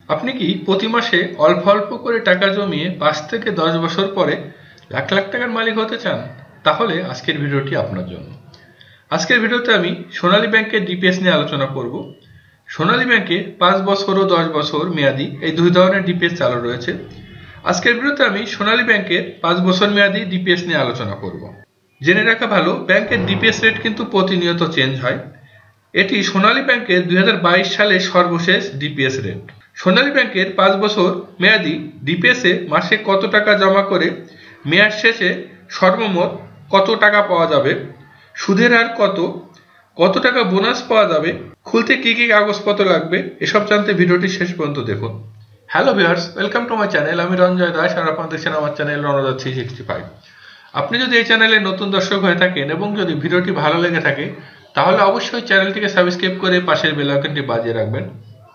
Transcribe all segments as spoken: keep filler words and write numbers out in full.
আপনি কি প্রতি মাসে অল্প অল্প করে টাকা জমিয়ে পাঁচ থেকে দশ বছর পরে লাখ লাখ টাকার মালিক হতে চান? তাহলে আজকের ভিডিওটি আপনার জন্য। আজকের ভিডিওতে আমি সোনালী ব্যাংকের ডিপিএস নিয়ে আলোচনা করব। সোনালী ব্যাংকে পাঁচ বছর ও দশ বছর মেয়াদি এই দুই ধরনের ডিপিএস চালু রয়েছে। আজকের ভিডিওতে আমি সোনালী ব্যাংকের পাঁচ বছর মেয়াদি ডিপিএস নিয়ে আলোচনা করব। জেনে রাখা ভালো, ব্যাংকের ডিপিএস রেট কিন্তু প্রতিনিয়ত চেঞ্জ হয়। এটি সোনালী ব্যাংকের দুই হাজার বাইশ সালের সর্বশেষ ডিপিএস রেট। সোনালী ব্যাংকের পাঁচ বছর মেয়াদি ডিপিএসে মাসে কত টাকা জমা করে মেয়াদ শেষে সর্বমোট কত টাকা পাওয়া যাবে, সুদের হার কত, কত টাকা বোনাস পাওয়া যাবে, খুলতে কি কি কাগজপত্র লাগবে, এসব জানতে ভিডিওটি শেষ পর্যন্ত দেখুন। Hello viewers, welcome to my channel. আমি রঞ্জয় দাস আর আপনারা দেখছেন আমার channel Ranada three sixty five. আপনি যদি এই চ্যানেলে নতুন দর্শক হয়ে থাকেন এবং যদি ভিডিওটি ভালো লেগে থাকে তাহলে অবশ্যই চ্যানেলটিকে সাবস্ক্রাইব করে পাশের বেল আইকনটি বাজিয়ে রাখবেন।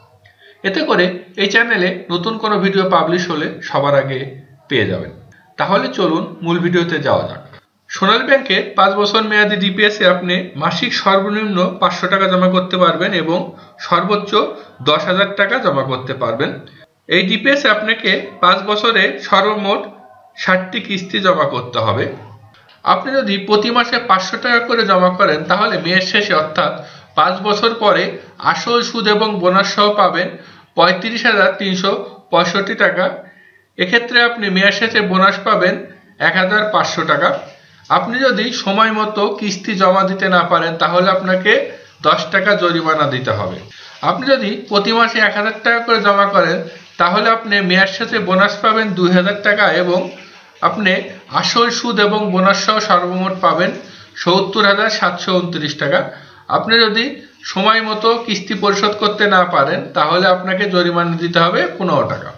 এতে করে এই চ্যানেলে নতুন কোনো ভিডিও পাবলিশ হলে সবার আগে পেয়ে যাবেন। তাহলে চলুন মূল ভিডিওতে যাওয়া যাক। সোনালী ব্যাংকে পাঁচ বছর মেয়াদি ডিপিএসে আপনি মাসিক সর্বনিম্ন পাঁচশো টাকা জমা করতে পারবেন এবং সর্বোচ্চ দশ হাজার টাকা জমা করতে পারবেন। এই ডিপিএসে আপনাকে পাঁচ বছরে সর্বমোট ষাটটি কিস্তি জমা করতে হবে। আপনি যদি প্রতি মাসে পাঁচশো টাকা করে জমা করেন তাহলে মেয়াদ শেষে অর্থাৎ পাঁচ বছর পরে আসল সুদ এবং বোনাস সহ পাবেন পঁয়ত্রিশ হাজার তিনশো পঁয়ষট্টি টাকা। এক্ষেত্রে আপনি মেয়াদ শেষে বোনাস পাবেন এক হাজার পাঁচশো টাকা। আপনি যদি সময় মতো কিস্তি জমা দিতে না পারেন তাহলে আপনাকে দশ টাকা জরিমানা দিতে হবে। আপনি যদি প্রতি মাসে এক হাজার টাকা করে জমা করেন তাহলে আপনি মেয়াদ শেষে বোনাস পাবেন দুই হাজার টাকা এবং আপনি আসল সুদ এবং বোনাস সহ সর্বমোট পাবেন সত্তর হাজার সাতশো উনত্রিশ টাকা। আপনি যদি সময় মতো কিস্তি পরিশোধ করতে না পারেন তাহলে আপনাকে জরিমানা দিতে হবে পনেরো টাকা।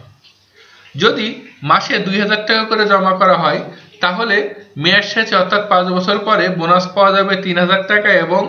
যদি মাসে দুই হাজার টাকা করে জমা করা হয় তাহলে মেয়াদ শেষে অর্থাৎ পাঁচ বছর পরে বোনাস পাওয়া যাবে তিন হাজার টাকা এবং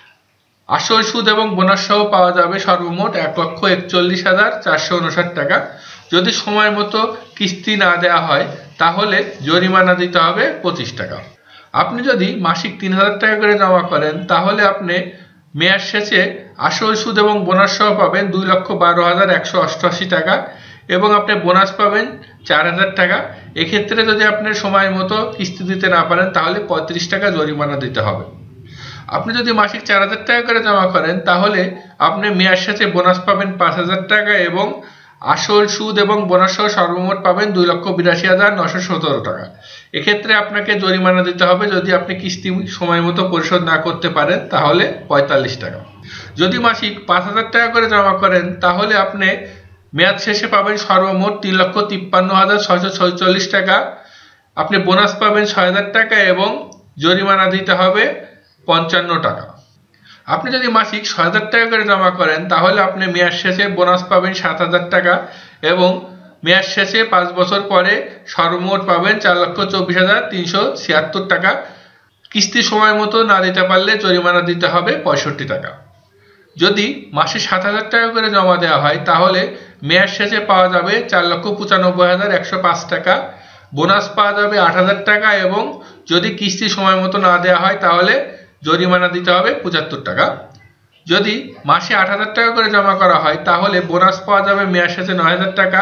আসল সুদ এবং বোনাস সহ পাওয়া যাবে সর্বমোট এক লক্ষ একচল্লিশ হাজার চারশো উনষাট টাকা। যদি সময় মতো কিস্তি না দেওয়া হয় তাহলে জরিমানা দিতে হবে পঁচিশ টাকা। আপনি যদি মাসিক তিন হাজার টাকা করে জমা করেন তাহলে আপনি মেয়াদ শেষে আসল সুদ এবং বোনাস সহ পাবেন দুই লক্ষ বারো হাজার একশো অষ্টআশি টাকা এবং আপনি বোনাস পাবেন চার হাজার টাকা। এক্ষেত্রে যদি আপনি সময় মতো কিস্তি দিতে না পারেন তাহলে পঁয়ত্রিশ টাকা জরিমানা দিতে হবে। আপনি যদি মাসিক চার হাজার টাকা করে জমা করেন তাহলে আপনি মেয়াদ শেষে বোনাস পাবেন পাঁচ হাজার টাকা এবং আসল সুদ এবং বোনাস সহ সর্বমোট পাবেন দুই লক্ষ বিরাশি হাজার নশো সতেরো টাকা। এক্ষেত্রে আপনাকে জরিমানা দিতে হবে যদি আপনি কিস্তি সময় মতো পরিশোধ না করতে পারেন তাহলে পঁয়তাল্লিশ টাকা। যদি মাসিক পাঁচ হাজার টাকা করে জমা করেন তাহলে আপনি মেয়াদ শেষে পাবেন সর্বমোট তিন লক্ষ তিপ্পান্ন হাজার ছয়শো ছয়চল্লিশ টাকা। আপনি বোনাস পাবেন ছয় হাজার টাকা এবং জরিমানা দিতে হবে পঞ্চান্ন টাকা। আপনি যদি মাসিক ছয় হাজার টাকা করে জমা করেন তাহলে আপনি মেয়াদ শেষে বোনাস পাবেন সাত হাজার টাকা এবং মেয়াদ শেষে পাঁচ বছর পরে সর্বমোট পাবেন চার লক্ষ চব্বিশ হাজার তিনশো ছিয়াত্তর টাকা। কিস্তি সময় মতো না দিতে পারলে জরিমানা দিতে হবে পঁয়ষট্টি টাকা। যদি মাসে সাত হাজার টাকা করে জমা দেওয়া হয় তাহলে মেয়াদ শেষে পাওয়া যাবে চার লক্ষ পঁচানব্বই হাজার একশো পাঁচ টাকা, বোনাস পাওয়া যাবে আট হাজার টাকা এবং যদি কিস্তি সময় মতো না দেওয়া হয় তাহলে জরিমানা দিতে হবে পঁচাত্তর টাকা। যদি মাসে আট হাজার টাকা করে জমা করা হয় তাহলে বোনাস পাওয়া যাবে মেয়াদ শেষে নয় হাজার টাকা,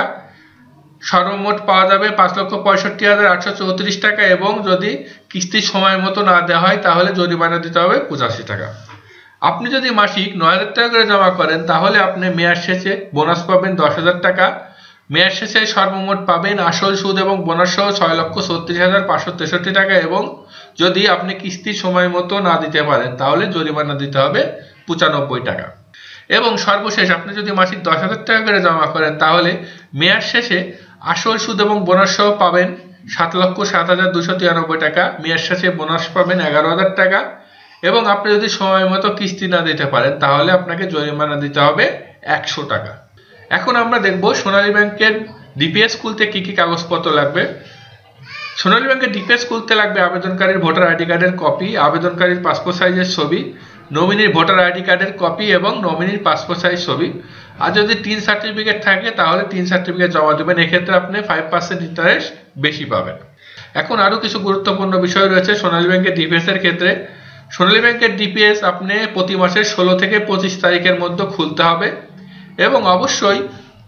সর্বমোট পাওয়া যাবে পাঁচ লক্ষ পঁয়ষট্টি হাজার আটশো চৌত্রিশ টাকা এবং যদি কিস্তি সময় মতো না দেওয়া হয় তাহলে জরিমানা দিতে হবে পঁচাশি টাকা। আপনি যদি মাসিক নয় হাজার টাকা করে জমা করেন তাহলে আপনি মেয়াদ শেষে বোনাস পাবেন দশ হাজার টাকা, মেয়াদ শেষে সর্বমোট পাবেন আসল সুদ এবং বোনাস সহ ছয় লক্ষ ছত্রিশ হাজার পাঁচশো তেষট্টি টাকা এবং যদি আপনি কিস্তি সময় মতো না দিতে পারেন তাহলে জরিমানা দিতে হবে পঁচানব্বই টাকা। এবং সর্বশেষ আপনি যদি মাসিক দশ হাজার টাকা করে জমা করেন তাহলে মেয়াদ শেষে আসল সুদ এবং বোনাস সহ পাবেন সাত লক্ষ সাত হাজার দুশো তিরানব্বই টাকা, মেয়াদ শেষে বোনাস পাবেন এগারো হাজার টাকা এবং আপনি যদি সময় মতো কিস্তি না দিতে পারেন তাহলে আপনাকে জরিমানা দিতে হবে একশো টাকা। এখন আমরা দেখব সোনালী ব্যাংকের ডিপিএস খুলতে কি কি কাগজপত্র লাগবে। সোনালী ব্যাংকের ডিপিএস খুলতে লাগবে আবেদনকারীর ভোটার আইডি কার্ডের কপি, আবেদনকারীর পাসপোর্ট সাইজের ছবি, নমিনির ভোটার আইডি কার্ডের কপি এবং নমিনির পাসপোর্ট সাইজ ছবি। আর যদি টিন সার্টিফিকেট থাকে তাহলে টিন সার্টিফিকেট জমা দেবেন। এক্ষেত্রে আপনি ফাইভ পার্সেন্ট ইন্টারেস্ট বেশি পাবেন। এখন আরও কিছু গুরুত্বপূর্ণ বিষয় রয়েছে সোনালী ব্যাংকের ডিপিএস এর ক্ষেত্রে। সোনালী ব্যাংকের ডিপিএস আপনি প্রতি মাসের ষোলো থেকে পঁচিশ তারিখের মধ্যে খুলতে হবে এবং অবশ্যই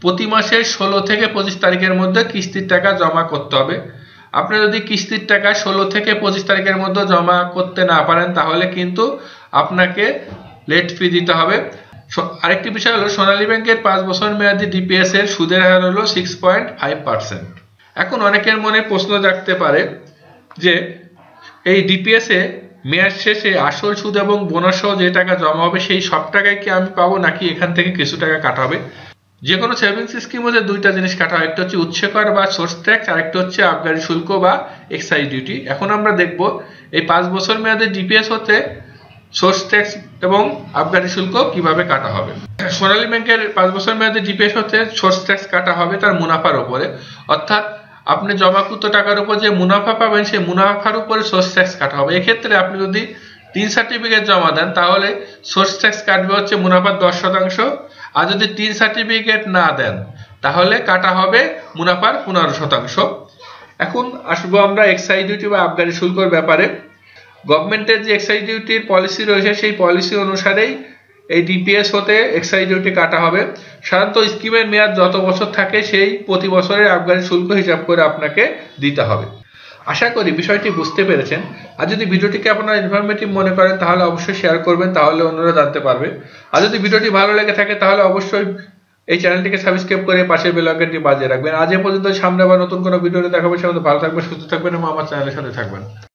প্রতি মাসের ষোলো থেকে পঁচিশ তারিখের মধ্যে কিস্তির টাকা জমা করতে হবে। আপনি যদি কিস্তির টাকা ষোলো থেকে পঁচিশ তারিখের মধ্যে জমা করতে না পারেন তাহলে কিন্তু আপনাকে লেট ফি দিতে হবে। আরেকটি বিষয় হলো সোনালী ব্যাংকের পাঁচ বছর মেয়াদী ডিপিএস এর সুদের হার হলো সিক্স পয়েন্ট ফাইভ পার্সেন্ট। এখন অনেকের মনে প্রশ্ন জাগতে পারে যে এই ডিপিএস এ মেয়াদ শেষে আসল সুদ এবং বোনাস সহ যে টাকা জমা হবে সেই সব টাকায় কি আমি পাবো নাকি এখান থেকে কিছু টাকা কাটা হবে? যে কোনো সেভিংস স্কিম মধ্যে দুইটা জিনিস কাটা হয়, একটা হচ্ছে উৎসে কর বা সোর্স ট্যাক্স, আর একটা হচ্ছে আবগারি শুল্ক বা এক্সাইজ ডিউটি। এখন আমরা দেখব এই পাঁচ বছর মেয়াদে ডিপিএস হতে সোর্স ট্যাক্স এবং আবগারি শুল্ক কিভাবে কাটা হবে। সোনালী ব্যাংকের পাঁচ বছর মেয়াদে ডিপিএস হতে সোর্স ট্যাক্স কাটা হবে তার মুনাফার উপরে, অর্থাৎ আপনি জমাকৃত টাকার উপর যে মুনাফা পাবেন সেই মুনাফার উপরে সোর্স ট্যাক্স কাটা হবে। এক্ষেত্রে আপনি যদি তিন সার্টিফিকেট জমা দেন তাহলে সোর্স ট্যাক্স কাটবে হচ্ছে মুনাফার দশ শতাংশ, আর যদি তিন সার্টিফিকেট না দেন তাহলে কাটা হবে মুনাফার পনেরো শতাংশ। এখন আসবো আমরা এক্সাইজ ডিউটি বা আবগারি শুল্কের ব্যাপারে। গভর্নমেন্টের যে এক্সাইজ ডিউটির পলিসি রয়েছে সেই পলিসি অনুসারেই এই ডিপিএস হতে এক্সাইজ ডিউটি কাটা হবে। সাধারণত স্কিমের মেয়াদ যত বছর থাকে সেই প্রতি বছরের আবগারি শুল্ক হিসাব করে আপনাকে দিতে হবে। আশা করি বিষয়টি বুঝতে পেরেছেন। আর যদি ভিডিওটিকে আপনারা ইনফরমেটিভ মনে করেন তাহলে অবশ্যই শেয়ার করবেন, তাহলে অন্যরা জানতে পারবে। আর যদি ভিডিওটি ভালো লেগে থাকে তাহলে অবশ্যই এই চ্যানেলটিকে সাবস্ক্রাইব করে পাশের বেল আইকনটি বাজিয়ে রাখবেন। আজ এ পর্যন্ত, সামনে আবার নতুন কোনো ভিডিওতে দেখাবো। সে ভালো থাকবেন, সুস্থ থাকবেন এবং আমার চ্যানেলের সাথে থাকবেন।